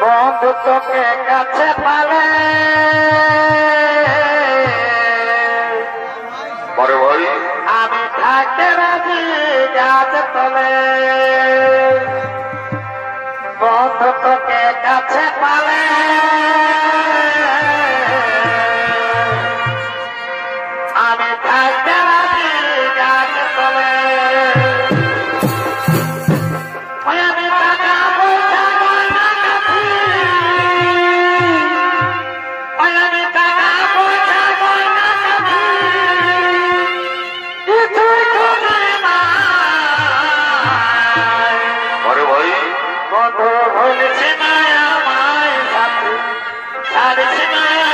বন্ধু তোকে কাছে পালে বড় ভাই আমি থাকতে রাজি গাছ তলে বন্ধু তোকে কাছে পালে আমি থাকতে রাজি গাছ তলে আমি টাকা পয়সা গয়না গাছি আমি টাকা পয়সা গয়না গাছি কিছুই খুঁজে নাই বড় ভাই বন্ধু ভুলছি না আমায় সাথী ছাড়ছি না